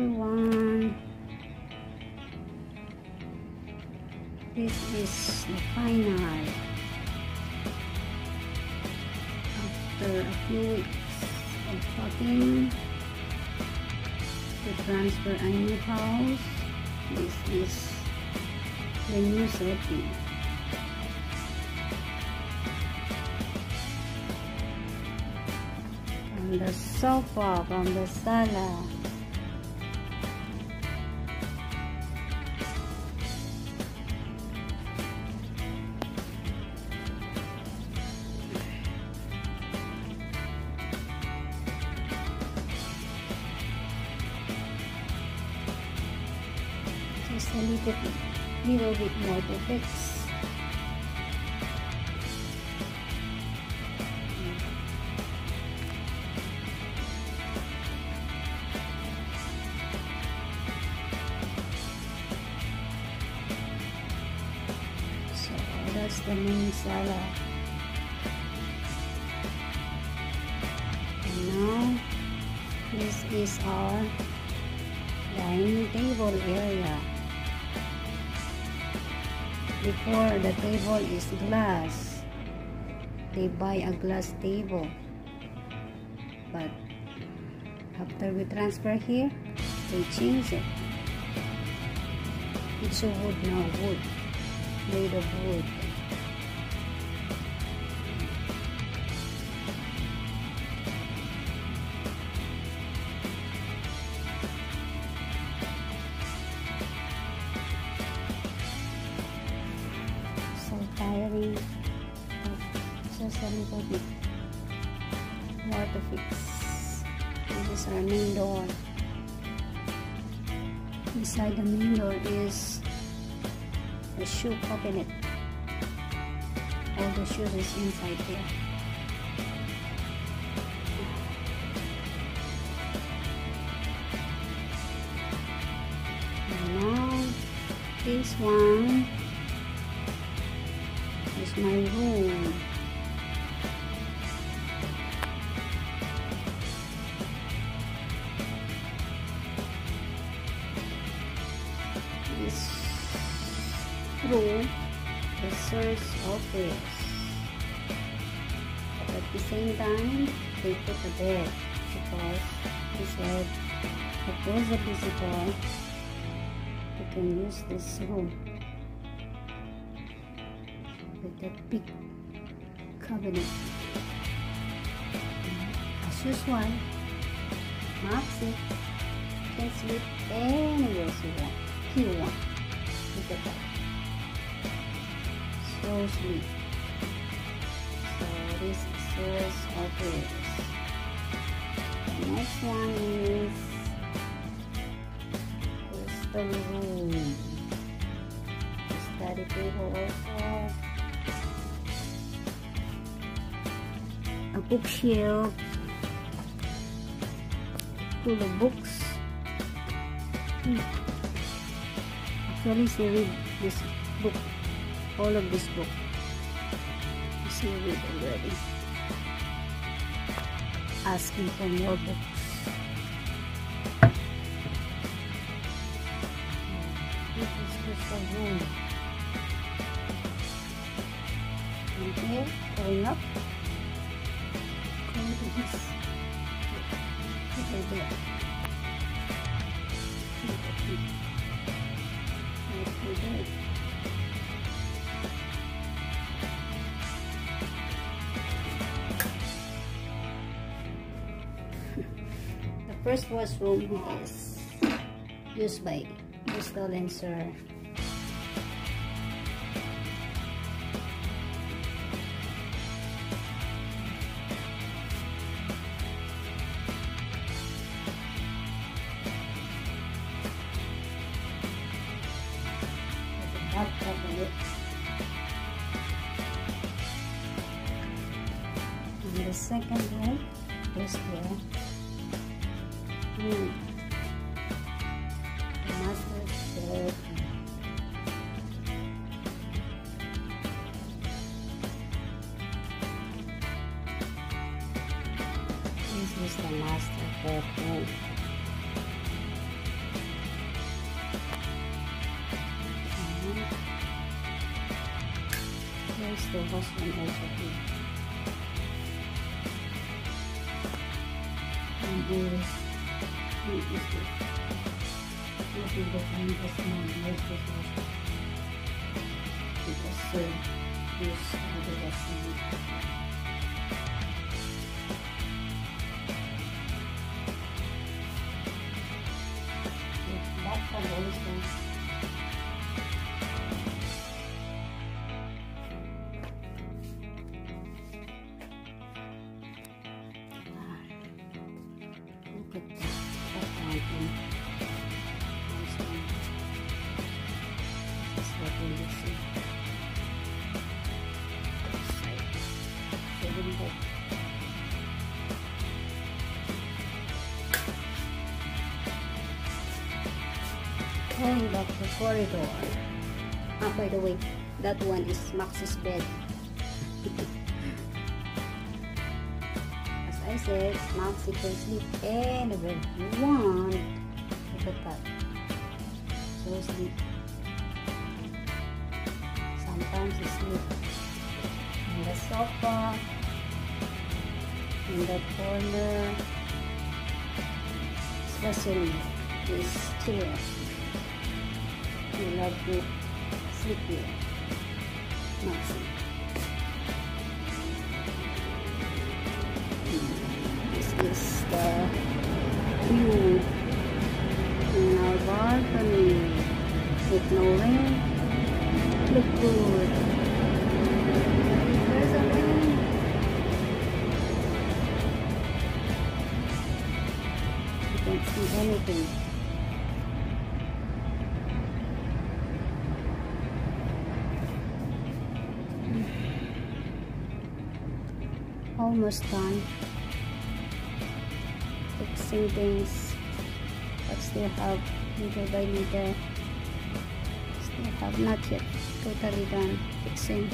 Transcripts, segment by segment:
everyone. This is the final. After a few weeks of packing to transfer a new house, this is the new setting. From the sofa, from the sala. Just a little bit more to fix. So that's the main sala. And now this is our dining table area. Before, the table is glass. They buy a glass table, but after we transfer here, they change it. It's a wood now, wood, made of wood. Tiring, but just a little bit more to fix. This is our main door. Inside the main door is the shoe cabinet. All the shoes is inside there. And now this one is my room. This room serves office, but at the same time they put a bed because they said if there's a visitor, you can use this room with that big cabinet. As usual, Maxie can sleep anywhere he wants. Look at that. So sweet. So this is his office. The next one is the study room. The study table also. A bookshelf full of books. Actually, she read this book, all of this book. She read already. Asking for more books. This is just a room. And here, going up. The first washroom is used by Crystal and Sir. And the second one is there. The master bed. This is the master bedroom. There's the husband also here. And always use this. This is the time this one. Where's this husband? Because this other husband. That one always goes. Look at that mountain. Nice one. This is what we will see. The window. Going back to the corridor. By the way, that one is Max's bed. As I said, Max can sleep anywhere he wants. Look at that. So sleep. Sometimes he sleeps on the sofa, in that corner, especially this chair. He loves to sleep here. Maxi. This is the view in our balcony with no rain. Look good. There's a rain. You can't see anything. Almost done fixing things, but still have little by little, still have not yet totally done fixing.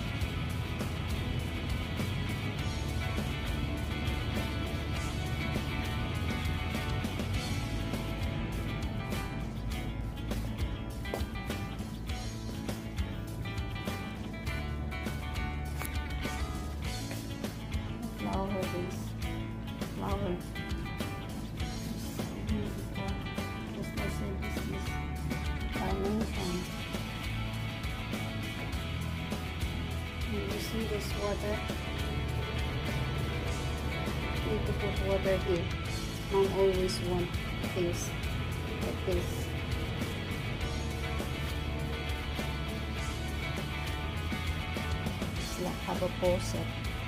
Flower, this flower. Just like I said, this is dimension. And you see this water? Need to put water here. Mom always want things like this. It's like have a faucet.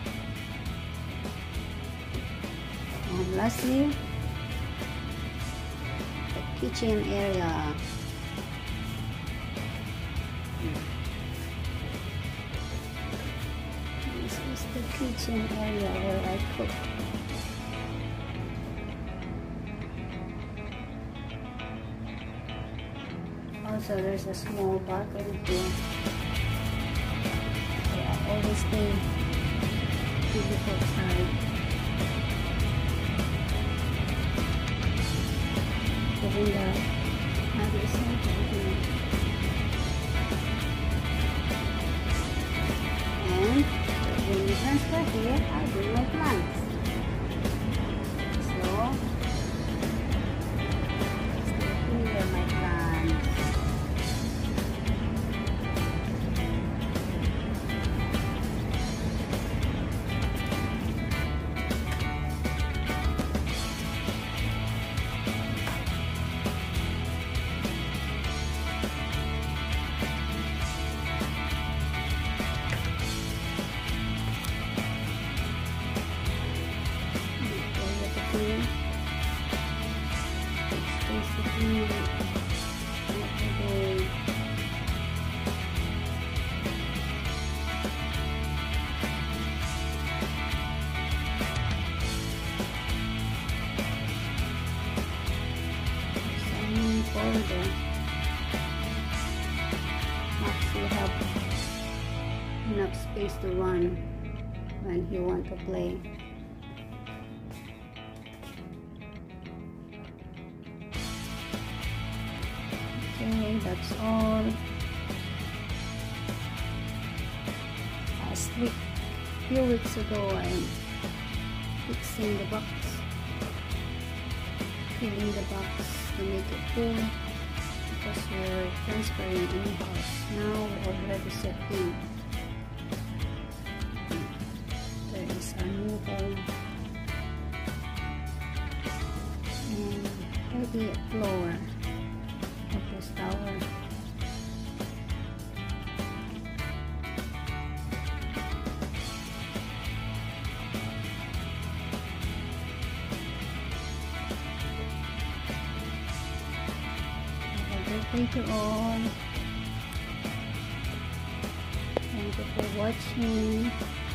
And lastly, the kitchen area. This is the kitchen area where I cook. Also, there's a small balcony here. I always stay beautiful side. The window, other side here. And when you transfer here, I'll do my plants. So, stay here, my plants. It's basically what we're doing. Some corridor. Max will have enough space to run when he wants to play. Okay, that's all. few weeks ago, I'm fixing the box, filling the box to make it full because we're transferring in the house. Now we're already setting. There is a new home and 38th floor of this tower. Thank you all. Thank you for watching.